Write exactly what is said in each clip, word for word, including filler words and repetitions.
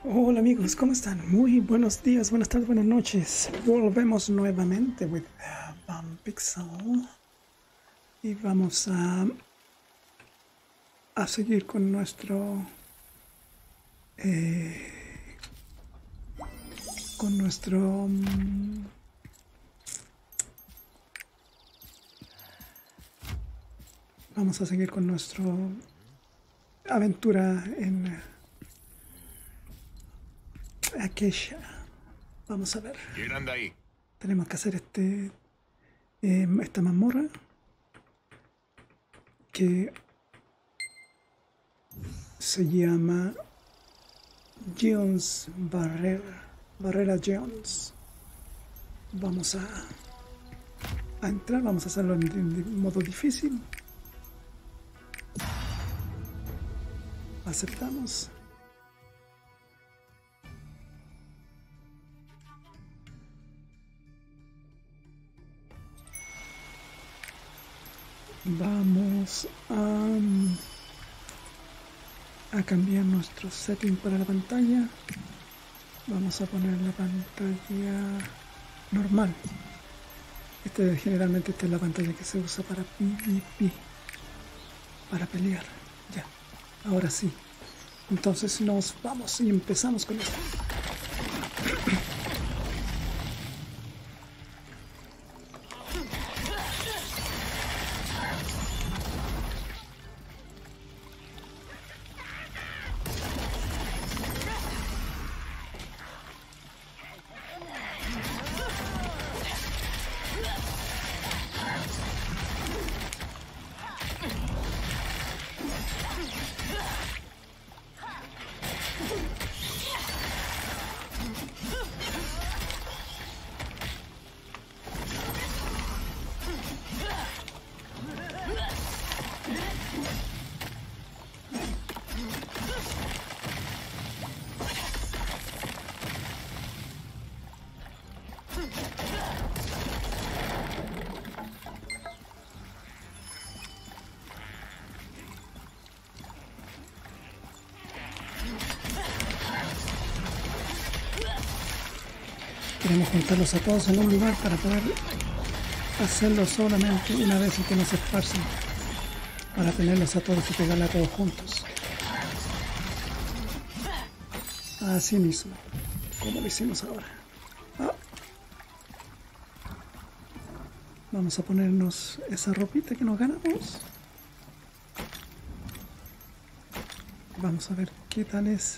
Hola amigos, ¿cómo están? Muy buenos días, buenas tardes, buenas noches. Volvemos nuevamente with uh, Vampixel y vamos a, a seguir con nuestro eh, con nuestro um, vamos a seguir con nuestro aventura en Acacia. Vamos a ver. ¿Quién anda ahí? Tenemos que hacer este eh, esta mazmorra que se llama Jones Barrera Barrera Jones. Vamos a, a entrar, vamos a hacerlo en, en modo difícil. Aceptamos. Vamos a, a cambiar nuestro setting para la pantalla. Vamos a poner la pantalla normal. Este, generalmente esta es la pantalla que se usa para PvP, para pelear. Ya, ahora sí. Entonces nos vamos y empezamos con esto. Queremos juntarlos a todos en un lugar para poder hacerlo solamente una vez y que no se esparcen, para tenerlos a todos y pegarle a todos juntos. Así mismo, como lo hicimos ahora. Ah. Vamos a ponernos esa ropita que nos ganamos. Vamos a ver qué tal es.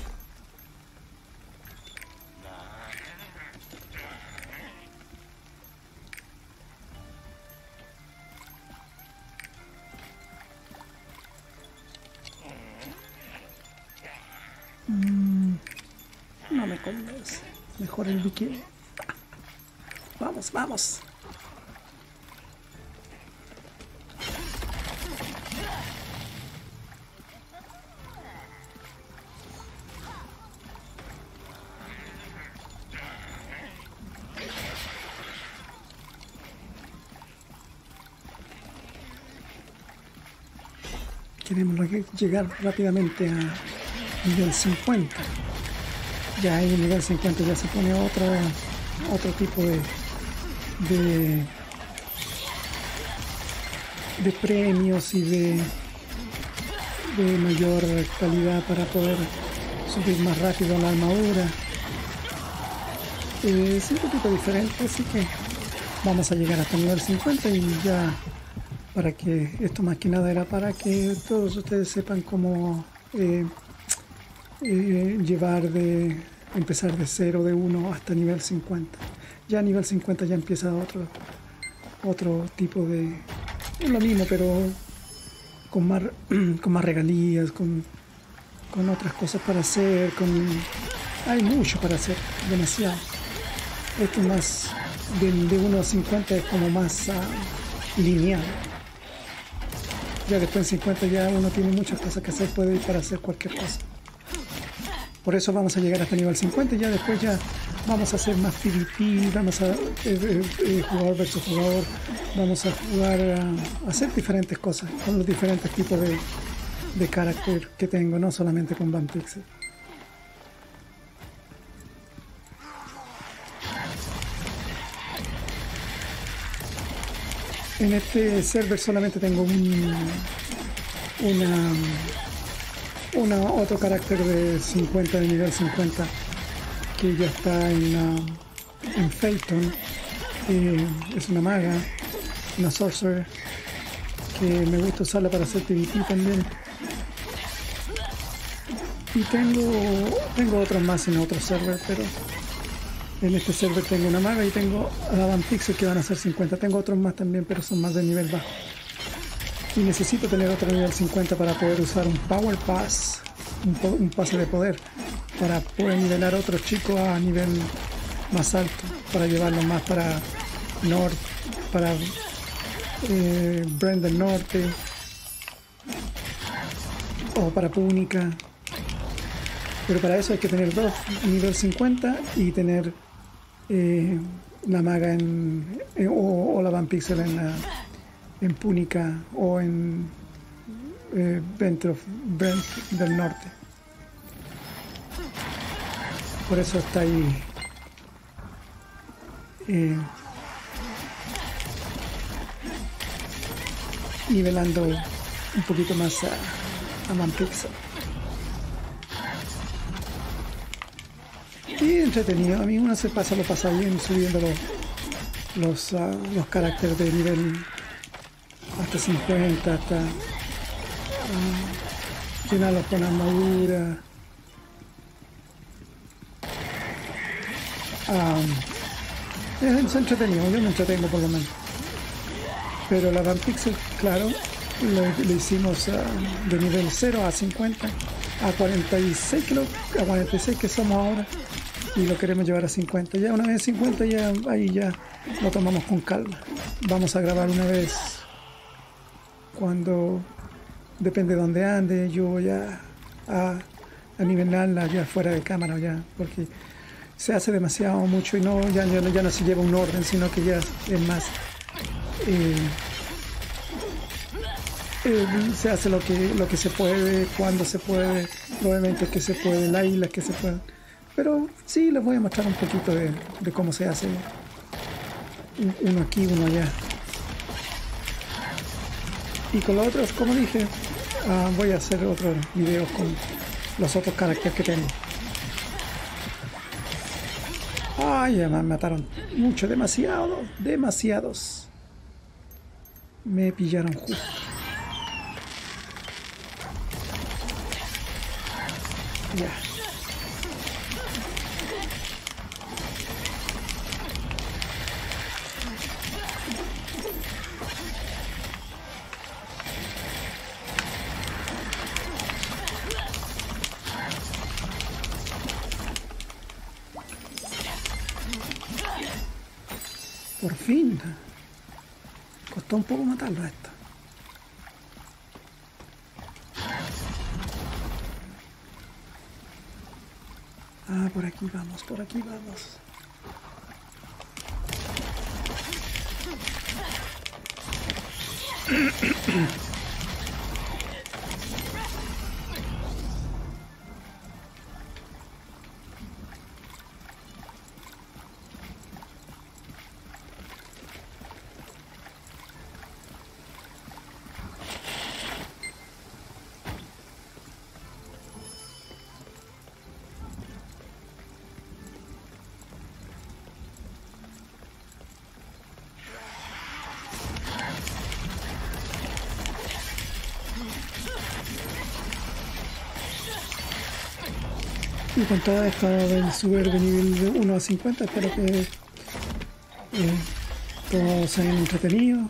No me convence. Mejor el bikini. Vamos, vamos. Queremos llegar rápidamente a nivel cincuenta. Ya ahí en nivel cincuenta ya se pone otro, otro tipo de, de, de premios y de, de mayor calidad para poder subir más rápido la armadura. Eh, es un poquito diferente, así que vamos a llegar hasta nivel cincuenta y ya, para que esto más que nada era para que todos ustedes sepan cómo eh, Eh, llevar de empezar de cero, de uno hasta nivel cincuenta. Ya a nivel cincuenta ya empieza otro otro tipo de, es lo mismo pero con más con más regalías, con, con otras cosas para hacer, con hay mucho para hacer, demasiado. Esto más de, de uno a cincuenta es como más uh, lineal. Ya después en cincuenta ya uno tiene muchas cosas que hacer, puede ir para hacer cualquier cosa. Por eso vamos a llegar hasta nivel cincuenta y ya después ya vamos a hacer más PvP, vamos a eh, eh, jugador versus jugador, vamos a jugar a, a hacer diferentes cosas con los diferentes tipos de, de carácter que tengo, no solamente con Vampixel. En este server solamente tengo un, una, una otro carácter de cincuenta, de nivel cincuenta, que ya está en, uh, en Phaeton. Eh, es una maga, una sorcerer, que me gusta usarla para hacer P V P también. Y tengo, tengo otros más en otros servers, pero en este server tengo una maga y tengo a la Van Pixel que van a ser cincuenta. Tengo otros más también, pero son más de nivel bajo. Y necesito tener otro nivel cincuenta para poder usar un Power Pass, un, un pase de poder, para poder nivelar a otros chicos a nivel más alto, para llevarlos más para Norte, para eh, Brand del Norte, o para Púnica. Pero para eso hay que tener dos nivel cincuenta y tener eh, la maga en, en o, o la Van Pixel en, la, en Púnica o en eh, Brand del Norte. Por eso está ahí eh, nivelando un poquito más a, a Van Pixel. Y entretenido, a mí uno se pasa, lo pasa bien subiendo los, los, uh, los caracteres de nivel hasta cincuenta, hasta uh, llenarlos con armadura. Um, es entretenido, yo me entretengo por lo menos. Pero la Van Pixel, claro, lo, lo hicimos uh, de nivel cero a cincuenta, a cuarenta y seis, creo, a cuarenta y seis que somos ahora. Y lo queremos llevar a cincuenta. Ya una vez cincuenta, ya ahí ya lo tomamos con calma. Vamos a grabar una vez cuando, depende de dónde ande, yo voy a, a, a nivelarla ya fuera de cámara, ya, porque se hace demasiado mucho y no ya, ya, ya no se lleva un orden, sino que ya es más eh, eh, se hace lo que, lo que se puede, cuando se puede, los eventos que se pueden, las islas que se pueden. Pero sí, les voy a mostrar un poquito de, de cómo se hace uno aquí, uno allá. Y con los otros, como dije, uh, voy a hacer otros videos con los otros caracteres que tengo. Ay, ya me mataron mucho, demasiado, demasiados. Me pillaron justo. Ya. Por fin. Costó un poco matarlo a esto. Ah, por aquí vamos, por aquí vamos. Y con toda esta del subir de nivel de uno a cincuenta, espero que eh, todos se hayan entretenido.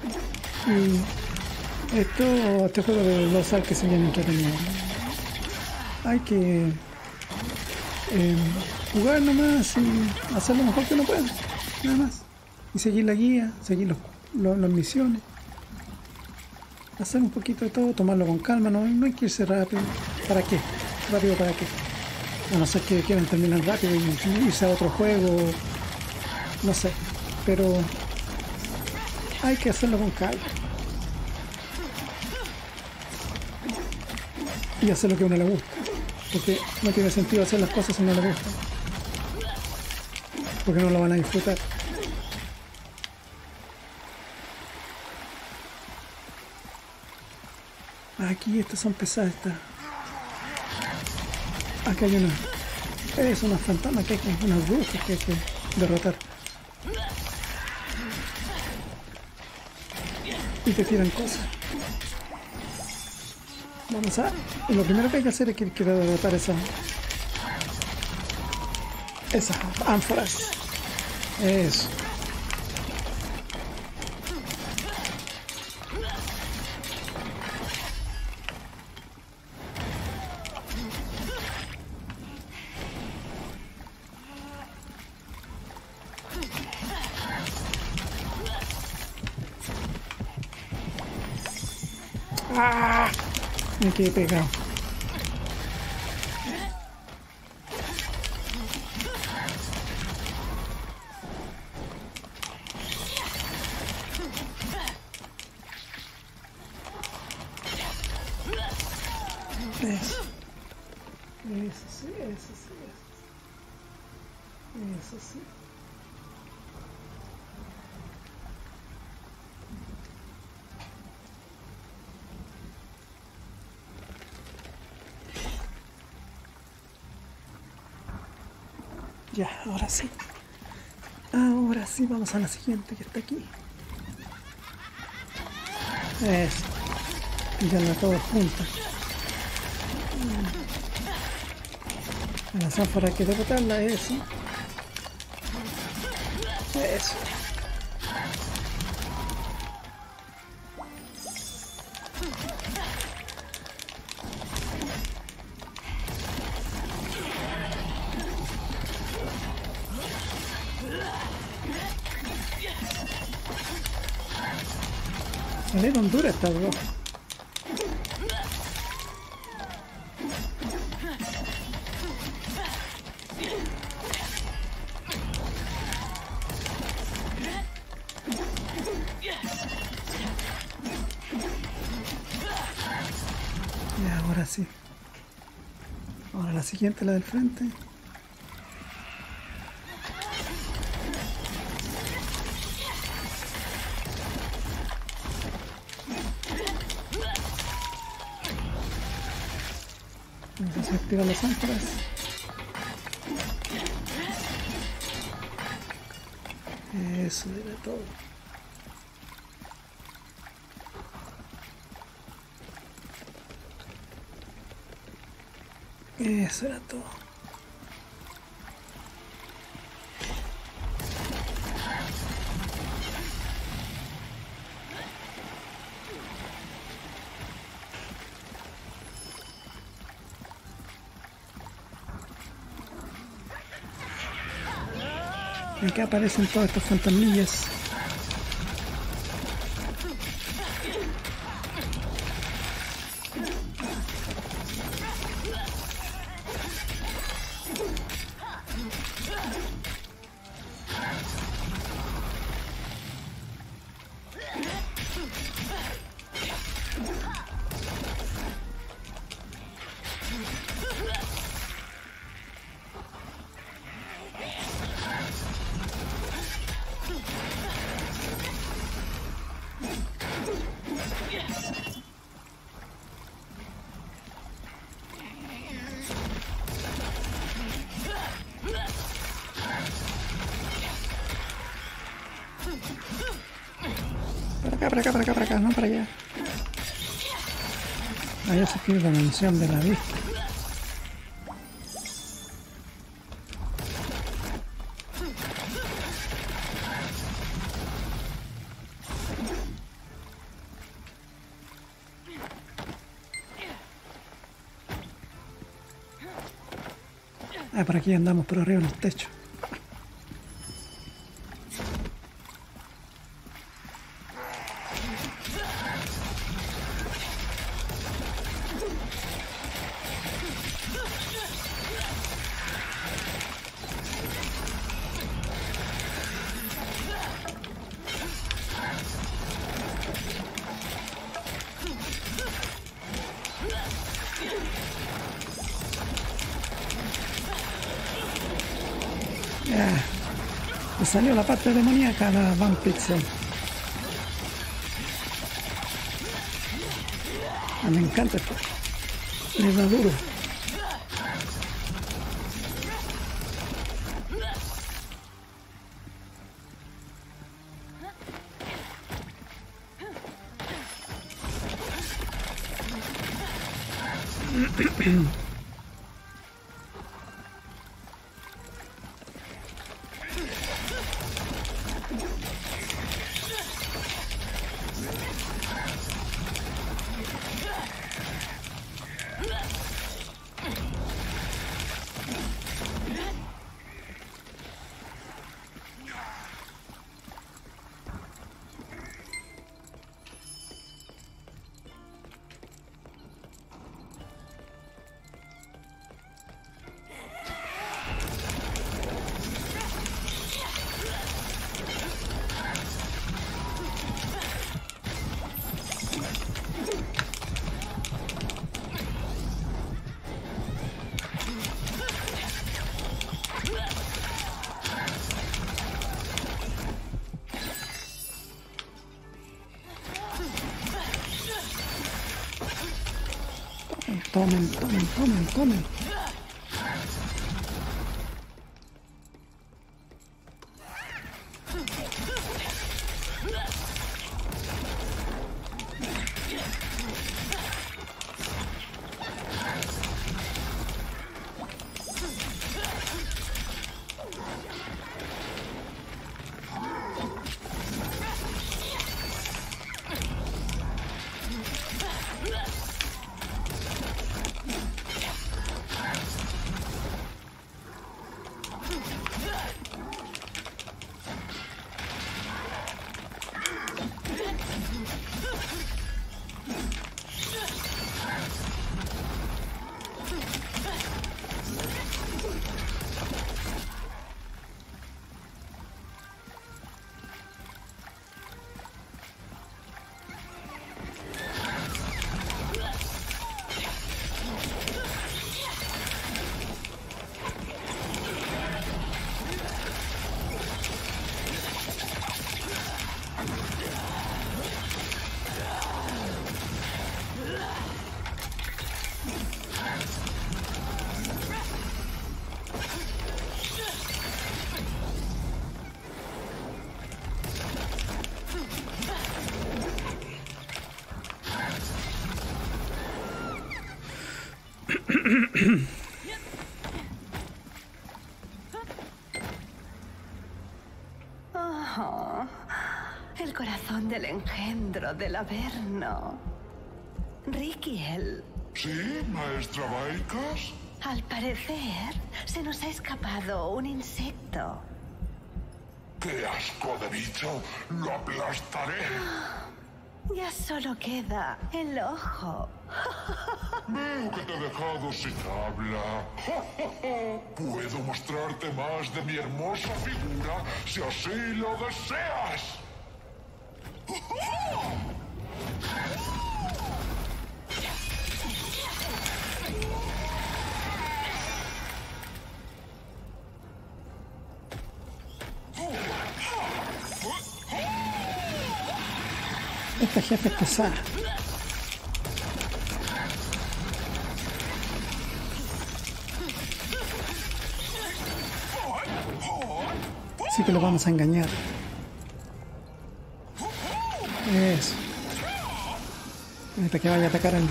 Y esto, este juego de los que se hayan entretenido. Hay que eh, jugar nomás y hacer lo mejor que uno pueda, nada más. Y seguir la guía, seguir los, los, las misiones. Hacer un poquito de todo, tomarlo con calma, no, no hay que irse rápido. ¿Para qué? ¿Rápido para qué? A no ser que quieran terminar rápido y irse a otro juego, no sé, pero hay que hacerlo con calma y hacer lo que a uno le gusta, porque no tiene sentido hacer las cosas si no le gustan, porque no lo van a disfrutar. Aquí estas son pesadas. Estas. Acá hay una. Es una fantasma que hay que. Unas brujas que hay que derrotar. Y te tiran cosas. Vamos a... Lo primero que hay que hacer es que, que derrotar esa, esas ánforas. Eso. ¡Ah! Me quedé pegado. Eso. Eso sí, eso sí, eso sí. Eso sí. Ya, ahora sí. Ahora sí, vamos a la siguiente que está aquí. Eso. Pillarla todas juntas. A la zánfora hay que derrotarla, eso. Eso. Salieron duras estas dos. Y ahora sí. Ahora la siguiente, la del frente. Vamos a activar las ánforas. Eso era todo. Eso era todo. Acá aparecen todas estas fantasmillas. Para acá, para acá, para acá, no para allá. Allá se pierde la mención de la vista. Ah, por aquí andamos por arriba en los techos. Ya, me salió la parte demoníaca, la Van Pixel. Ah, me encanta esto. Le da duro. Tomen, tomen, tomen, tomen. Oh, el corazón del engendro del Averno. Rikiel. ¿Sí, maestra Vaikas? Al parecer, se nos ha escapado un insecto. ¡Qué asco de bicho! ¡Lo aplastaré! Ya solo queda el ojo. Veo que te he dejado sin habla. Puedo mostrarte más de mi hermosa figura si así lo deseas. Esta jefa es pesada. Así que lo vamos a engañar. Eso. Hasta que vaya a atacar al...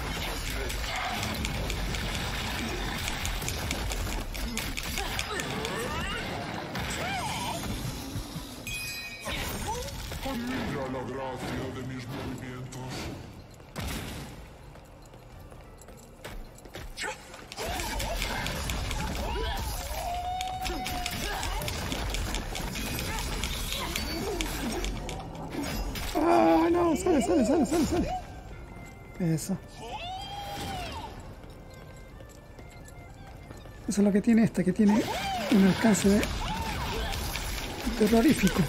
Mira la gracia de mis movimientos. ¡Ah, no! Sale, sale, sale, sale, sale. Eso. Eso es lo que tiene esta, que tiene un alcance de... terrorífico.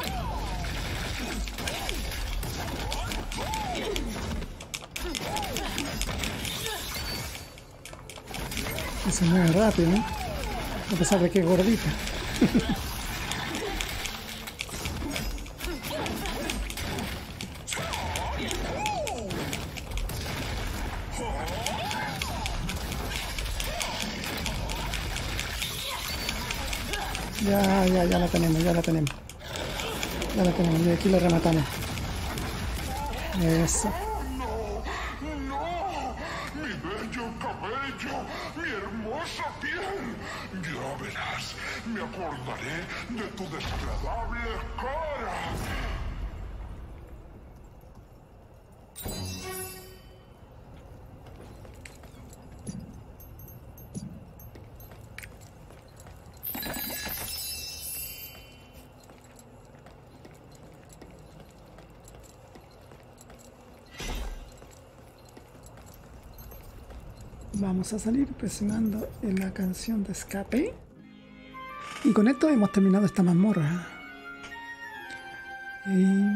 Y se mueve rápido, ¿no? A pesar de que es gordita. Ya, ya, ya la tenemos, ya la tenemos. Ya la tenemos, y aquí la rematamos. Eso. Mi bello cabello, mi hermosa piel. Ya verás, me acordaré de tu desagradable cara. Vamos a salir presionando en la canción de escape. Y con esto hemos terminado esta mazmorra. Y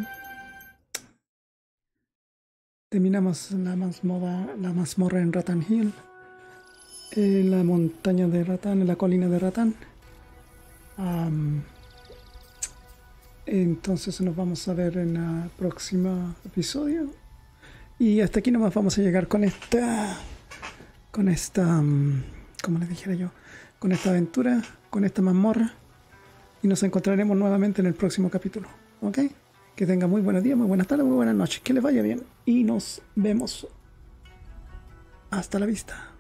terminamos la mazmorra, la mazmorra en Rattan Hill, en la montaña de Rattan, en la colina de Rattan. Um, entonces nos vamos a ver en el próximo episodio. Y hasta aquí nomás vamos a llegar con esta... Con esta... Um, como les dijera yo, con esta aventura, con esta mazmorra, y nos encontraremos nuevamente en el próximo capítulo, ¿ok? Que tengan muy buenos días, muy buenas tardes, muy buenas noches, que les vaya bien, y nos vemos. Hasta la vista.